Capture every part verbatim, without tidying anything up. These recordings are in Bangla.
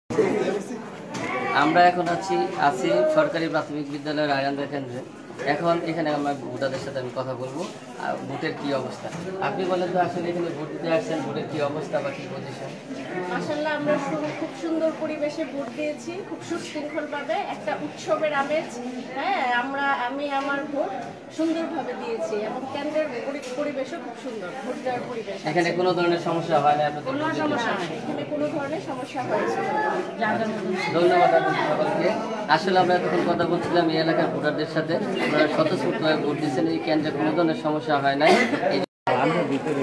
আমরা এখন আছি আছি সরকারি প্রাথমিক বিদ্যালয়ের আয়ানদের কেন্দ্রে। এখন এখানে আমরা ভোটারদের সাথে আমি কথা বলবো আর ভোটের কি অবস্থা। আপনি বলেন তো আসলে এখানে ভোট দিতে আসছেন, ভোটের কি অবস্থা বা কি পজিশন? মাশাআল্লাহ আমরা খুব সুন্দর পরিবেশে ভোট দিয়েছি, খুব সুশৃঙ্খলভাবে একটা উৎসবের আমেজ। হ্যাঁ, আমরা আমি আমার ভোট সুন্দরভাবে দিয়েছি এবং কেন্দ্রের পরিবেশও খুব সুন্দর। ভোট দেওয়ার পরিবেশ, এখানে কোনো ধরনের সমস্যা হয় না? কোনো সমস্যা হয় এখানে কোনো ধরনের সমস্যা হয়েছে। ধন্যবাদ আপনাদের সকলকে। আসলে আমরা এতক্ষণ কথা বলছিলাম এই এলাকার ভোটারদের সাথে। আপনারা স্বতঃস্ফূর্তভাবে ভোট দিচ্ছেন, এই কেন্দ্রে কোনো ধরনের সমস্যা হয় নাই। আমরা ভিতরে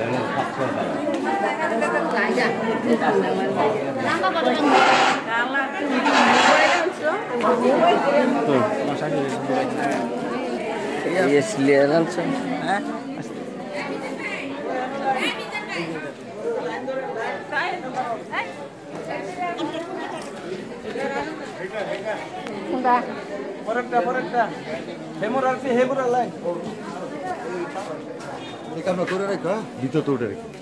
হ্যাঁ পরেরটা পরেরটা হেমর আর কি হেমর আলাই এই কামটা করে রাখো, ভিতর তো উঠে রেখো।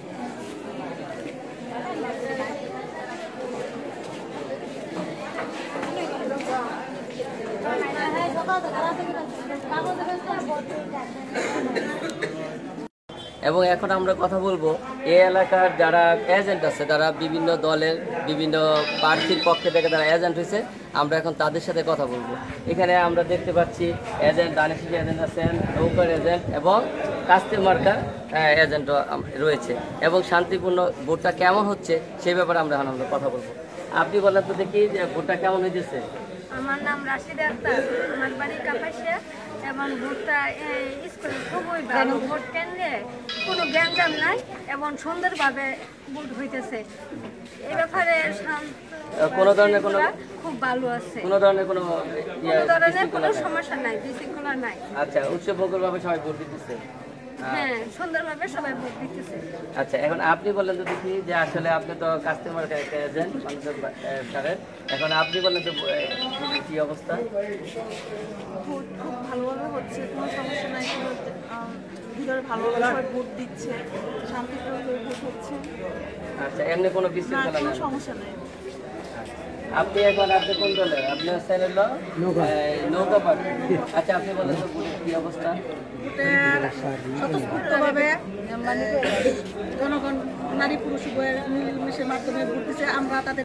এবং এখন আমরা কথা বলবো এই এলাকার যারা এজেন্ট আছে, যারা বিভিন্ন দলের বিভিন্ন প্রার্থীর পক্ষে থেকে যারা এজেন্ট হয়েছে, আমরা এখন তাদের সাথে কথা বলবো। এখানে আমরা দেখতে পাচ্ছি এজেন্ট দানিশি এজেন্ট আছেন, নৌকার এজেন্ট এবং কাস্তে মার্কার এজেন্ট রয়েছে। এবং শান্তিপূর্ণ ভোটটা কেমন হচ্ছে সেই ব্যাপারে আমরা এখন আমরা কথা বলবো। আপনি বলেন তো দেখি যে ভোটটা কেমন হয়েছে? আমার নাম রাশিদা আক্তার, আমার বাড়ি কাপাসিয়া এবং ভোটটা স্কুলে খুবই ভালো। ভোট কেন্দ্রে কোনো গ্যাঞ্জাম নাই এবং সুন্দরভাবে ভোট হইতেছে। এই ব্যাপারে কোনো ধরনের কোনো খুব ভালো আছে, কোনো ধরনের কোনো কোনো ধরনের কোনো সমস্যা নাই, বিশৃঙ্খলা নাই। আচ্ছা, উৎসবমুখরভাবে সবাই ভোট দিতেছে? হ্যাঁ, সুন্দরভাবে সবাই ভোট দিতেছে। আচ্ছা, এখন আপনি বলেন তো দেখি যে আসলে আপনি তো কাস্টমার এজেন্ট স্যারের, এখন আপনি বলেন তো কি অবস্থা? ভোট খুব ভালোভাবে হচ্ছে, কোনো সমস্যা নাই, কোনো ভিতরে ভালোভাবে সবাই ভোট দিচ্ছে, শান্তিপূর্ণভাবে ভোট হচ্ছে। আচ্ছা, এমনি কোনো না, বিশৃঙ্খলা কোনো নাই? সমস্যা নাই। আপনি এখন আপনি কোন দলের? আপনার স্যার হলো নৌকা পার্টি। আচ্ছা, আপনি বলেন তো কি অবস্থা? স্বতঃস্ফূর্তভাবে মানে জনগণ নারী পুরুষ উভয়ের মিলেমিশের মাধ্যমে ভোট দিচ্ছে। আমরা তাদের